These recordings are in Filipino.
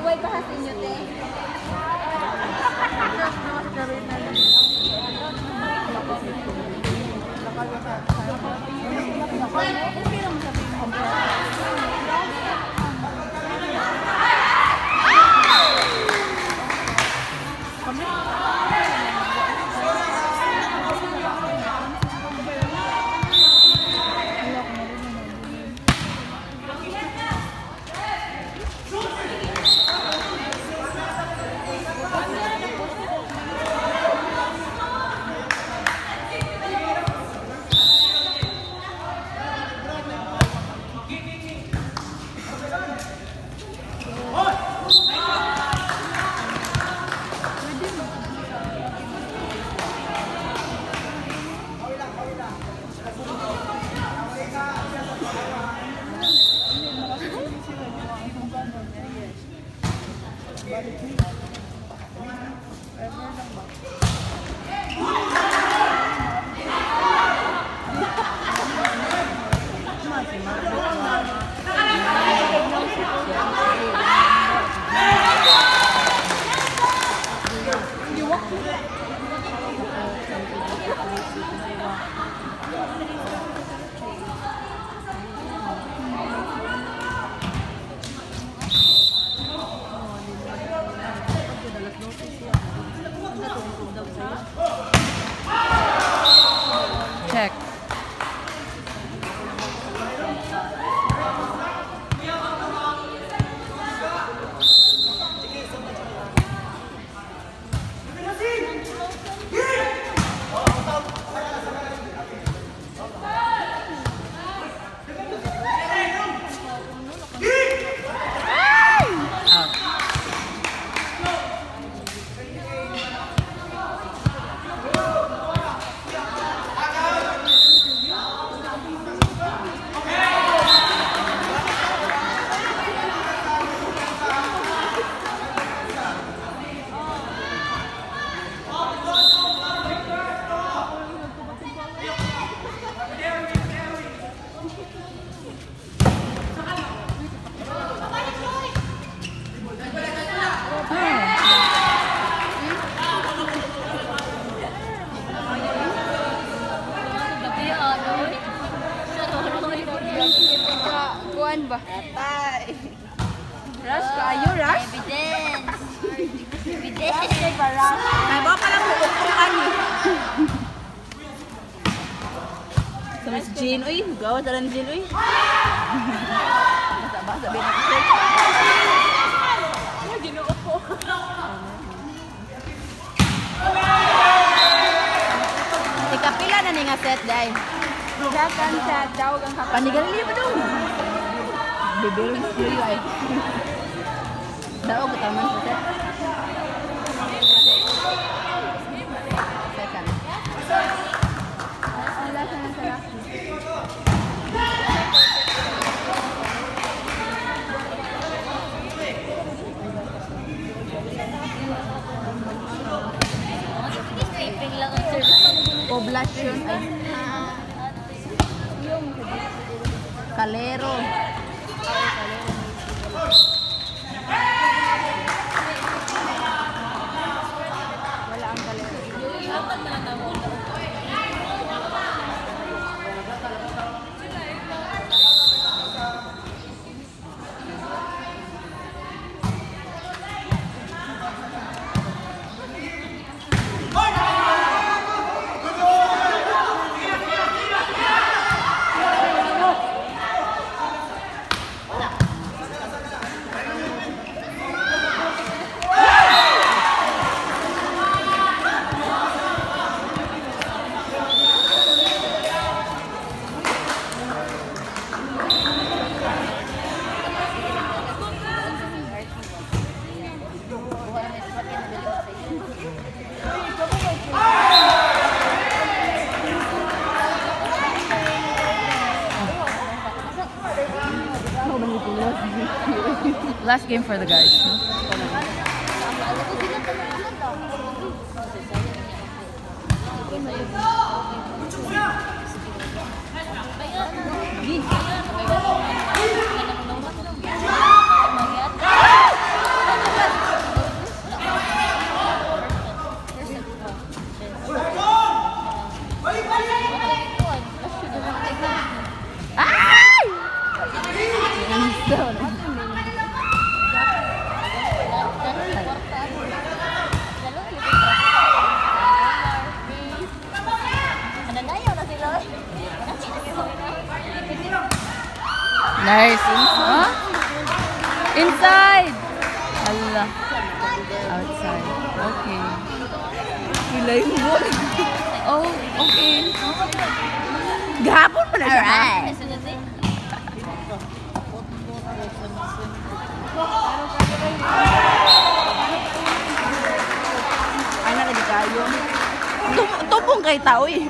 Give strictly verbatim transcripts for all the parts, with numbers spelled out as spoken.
Buhay pa sa inyo, te. Check. Kuan ba? Atay. Rush kayo, rush? Evidence. Evidence. Ay, baka pala mo ukuan eh. Sa Miss Jean, uy. Gawa sa lang Jean, uy. Basa-basa binakit. Ay, ginoo ko. Ikapila na ni nga set, day. Dakan sa tawag ang kapatid. Panigalili pa daw. Bibirong studio ay. Daog taman sa set. Second. Ang lasa na sa laki. Stripping lang ang service. Poblasyon ay. Kalero. Wala ang kalero. Last game for the guys. Nice. Huh? Inside. Hala. Outside. Okay. Kilay mo. Oh, okay. Gahapon pa na siya. Alright. Ay, nalagi kayo. Tum- Tupong kay tao eh.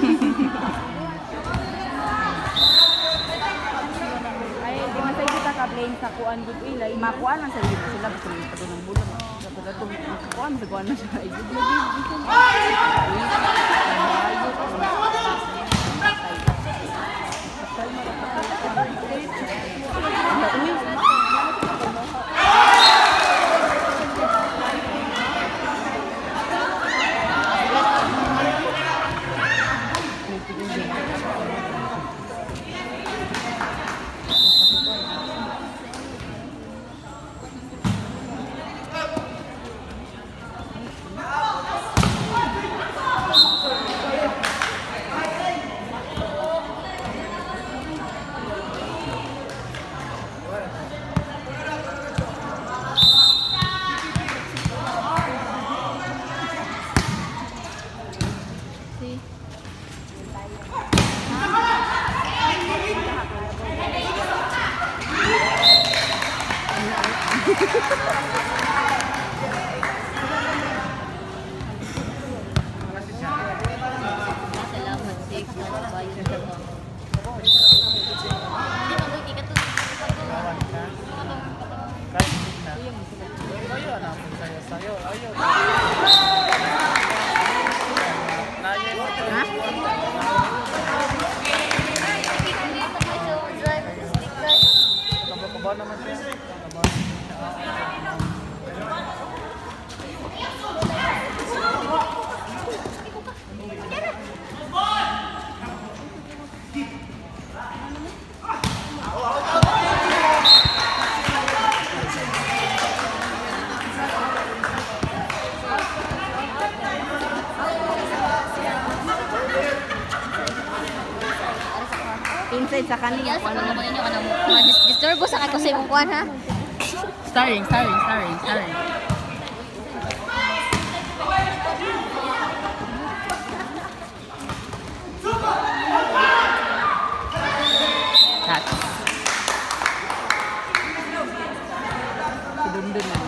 Ay, di man tayo kita ka-plain sa kuan gud ilay. Makuan lang sa dito sila basta may pato ng bulan. Kapag ato kuan sa kuan na siya. Ay, gud Salamat, Six. Nakabayad ako. Hindi mo kung ikato. inside sa kanila. Yes, ako naman ninyo ka nang disturb ko sa kako sa imong kuan ha. Starring, starring, starring, starring. That's Dundun na.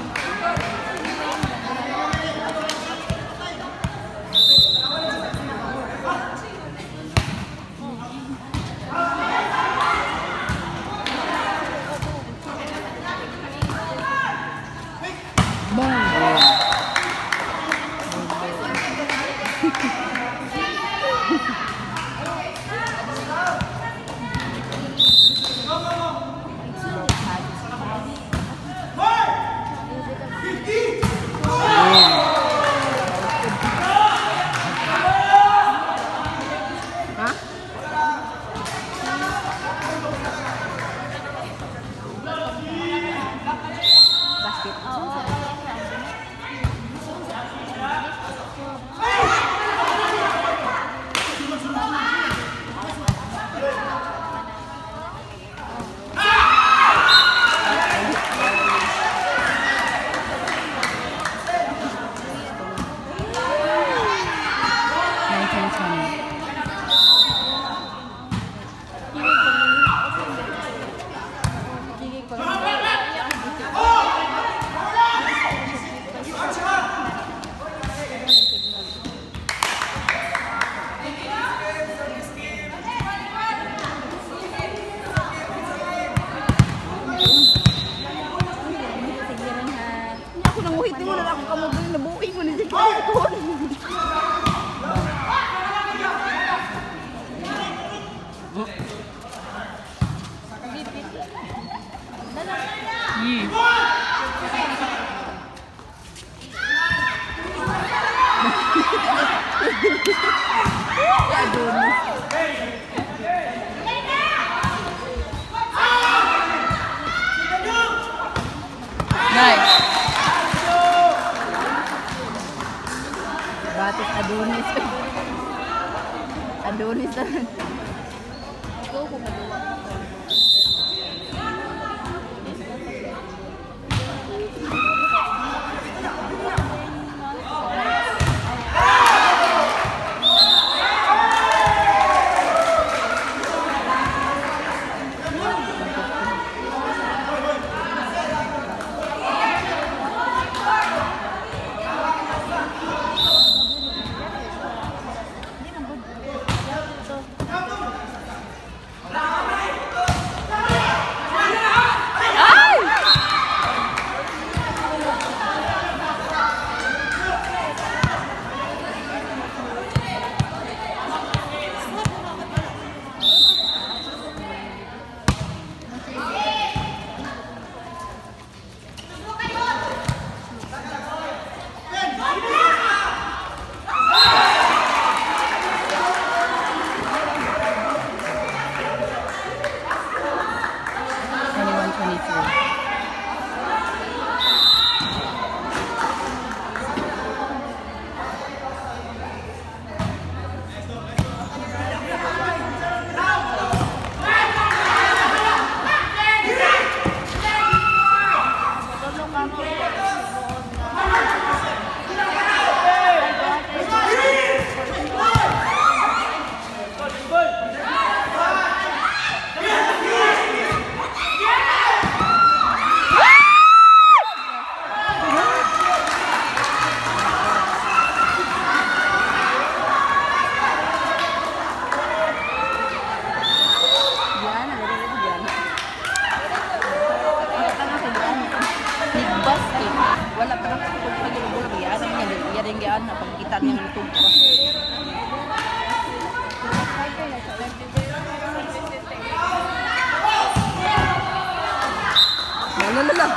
nice. Batis Adonis. Adonis. Go ko kita niyang YouTube pa. Lalala.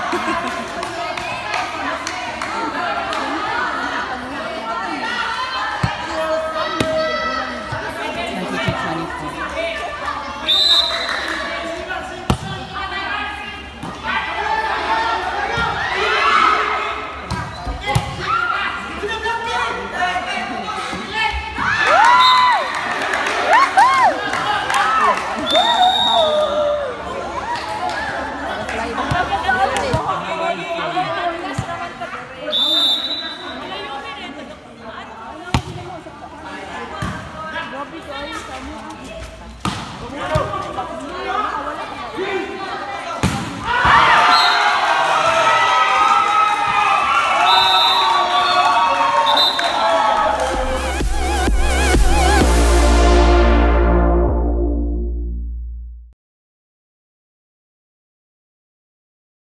Grabe ko ay sa mo.